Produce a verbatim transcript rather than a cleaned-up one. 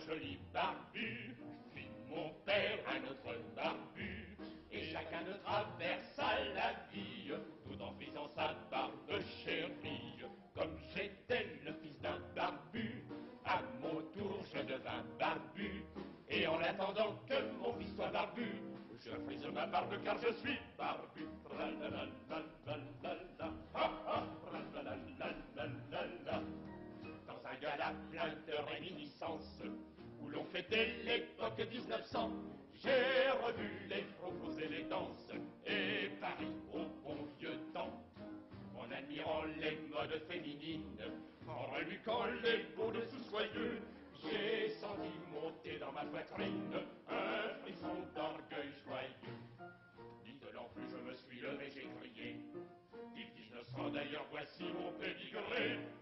joli barbu, puis mon père un autre barbu, et chacun de traversa la vie, tout en frisant sa barbe chérie. Comme j'étais le fils d'un barbu, à mon tour je devins barbu, et en attendant que mon fils soit barbu, je frise ma barbe car je suis barbu. Dans un gala plein de réminiscences, où l'on fêtait l'époque dix-neuf cents, j'ai revu les propos et les danses, et Paris au bon vieux temps. En admirant les modes féminines, en reluquant les beaux dessous soyeux, j'ai senti monter dans ma poitrine un frisson d'orgueil joyeux. N'en plus je me suis levé, j'ai crié, vive dix-neuf cents d'ailleurs, voici mon pédigré.